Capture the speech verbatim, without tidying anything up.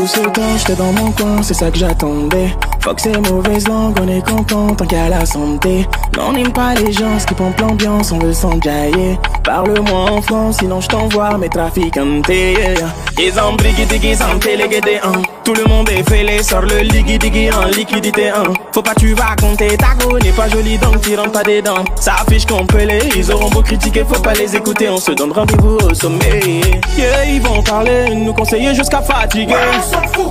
tout ce temps, j'étais dans mon coin, c'est ça que j'attendais. Fuck ces mauvaises langues, on est content tant qu'à la santé. Non, on n'aime pas les gens, ce qui pompe l'ambiance, on veut s'enjailler. Parle-moi en France, sinon je t'envoie mes traficantes. Ils ont brigui-digui, sans téléguédé, hein. Tout le monde est fêlé, sort le ligui-digui en liquidité, hein. Faut pas tu vas compter, ta go n'est pas jolie donc tu rentres pas dedans. Ça affiche qu'on peut les, ils auront beau critiquer, faut pas les écouter. On se donne rendez-vous au sommet. Yeah, ils vont parler, nous conseiller jusqu'à fatiguer. Ouais, on s'en fout,